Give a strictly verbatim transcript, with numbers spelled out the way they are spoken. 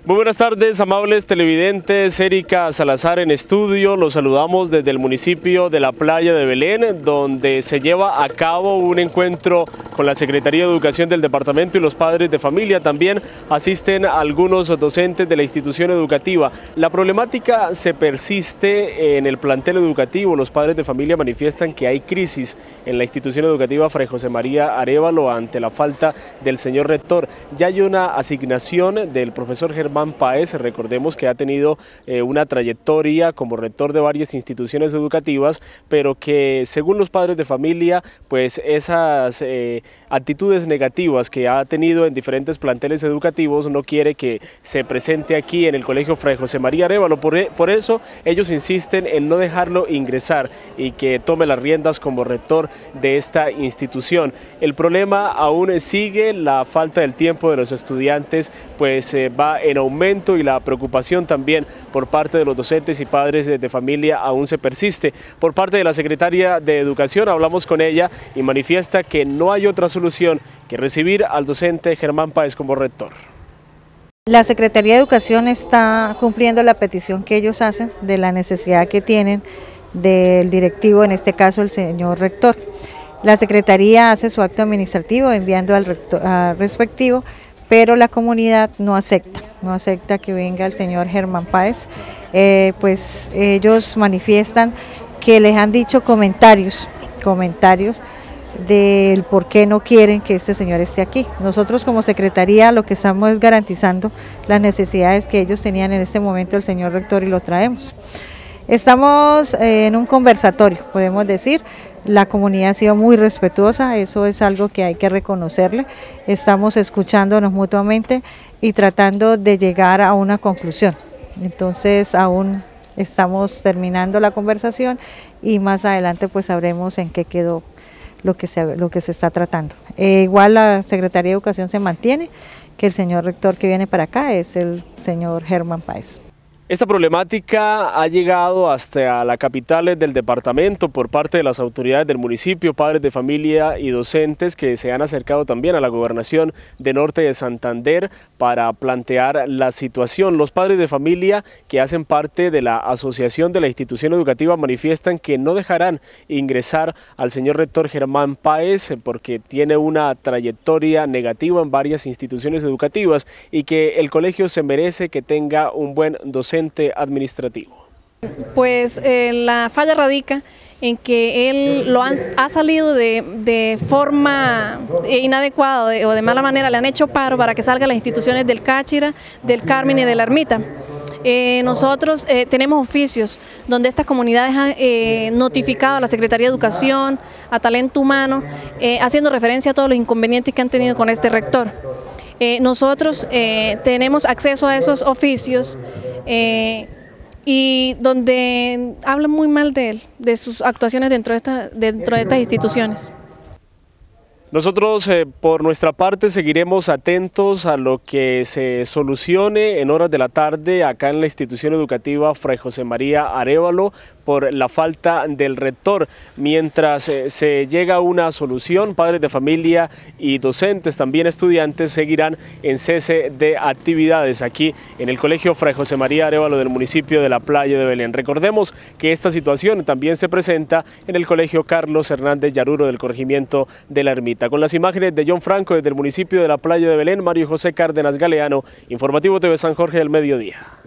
Muy buenas tardes, amables televidentes. Erika Salazar en estudio. Los saludamos desde el municipio de La Playa de Belén, donde se lleva a cabo un encuentro con la Secretaría de Educación del departamento y los padres de familia. También asisten algunos docentes de la institución educativa. La problemática se persiste en el plantel educativo. Los padres de familia manifiestan que hay crisis en la institución educativa Fray José María Arévalo ante la falta del señor rector. Ya hay una asignación del profesor Germán Páez. Recordemos que ha tenido eh, una trayectoria como rector de varias instituciones educativas, pero que según los padres de familia, pues esas eh, actitudes negativas que ha tenido en diferentes planteles educativos no quiere que se presente aquí en el colegio Fray José María Arévalo. Por, por eso ellos insisten en no dejarlo ingresar y que tome las riendas como rector de esta institución. El problema aún sigue, la falta del tiempo de los estudiantes pues eh, va en aumento y la preocupación también por parte de los docentes y padres de, de familia aún se persiste. Por parte de la secretaria de Educación hablamos con ella y manifiesta que no hay otra solución que recibir al docente Germán Páez como rector. La Secretaría de Educación está cumpliendo la petición que ellos hacen de la necesidad que tienen del directivo, en este caso el señor rector. La Secretaría hace su acto administrativo enviando al, rector, al respectivo, pero la comunidad no acepta, no acepta que venga el señor Germán Páez. Eh, pues ellos manifiestan que les han dicho comentarios, comentarios del por qué no quieren que este señor esté aquí. Nosotros como Secretaría lo que estamos es garantizando las necesidades que ellos tenían en este momento el señor rector y lo traemos. Estamos en un conversatorio, podemos decir. La comunidad ha sido muy respetuosa, eso es algo que hay que reconocerle. Estamos escuchándonos mutuamente y tratando de llegar a una conclusión. Entonces aún estamos terminando la conversación y más adelante pues sabremos en qué quedó lo que se, lo que se está tratando. Eh, igual la Secretaría de Educación se mantiene, que el señor rector que viene para acá es el señor Germán Páez. Esta problemática ha llegado hasta la capital del departamento por parte de las autoridades del municipio, padres de familia y docentes que se han acercado también a la gobernación de Norte de Santander para plantear la situación. Los padres de familia que hacen parte de la asociación de la institución educativa manifiestan que no dejarán ingresar al señor rector Germán Páez porque tiene una trayectoria negativa en varias instituciones educativas y que el colegio se merece que tenga un buen docente administrativo. Pues eh, la falla radica en que él lo han, ha salido de, de forma inadecuada de, o de mala manera, le han hecho paro para que salga a las instituciones del Cáchira, del Carmen y de la Ermita. Eh, nosotros eh, tenemos oficios donde estas comunidades han eh, notificado a la Secretaría de Educación, a Talento Humano, eh, haciendo referencia a todos los inconvenientes que han tenido con este rector. Eh, nosotros eh, tenemos acceso a esos oficios eh, y donde hablan muy mal de él, de sus actuaciones dentro de, esta, dentro de estas instituciones. Nosotros eh, por nuestra parte seguiremos atentos a lo que se solucione en horas de la tarde acá en la institución educativa Fray José María Arévalo por la falta del rector. Mientras eh, se llega a una solución, padres de familia y docentes, también estudiantes, seguirán en cese de actividades aquí en el colegio Fray José María Arévalo del municipio de La Playa de Belén. Recordemos que esta situación también se presenta en el colegio Carlos Hernández Yaruro del corregimiento de la Ermita. Con las imágenes de John Franco desde el municipio de La Playa de Belén, Mario José Cárdenas Galeano, Informativo T V San Jorge del Mediodía.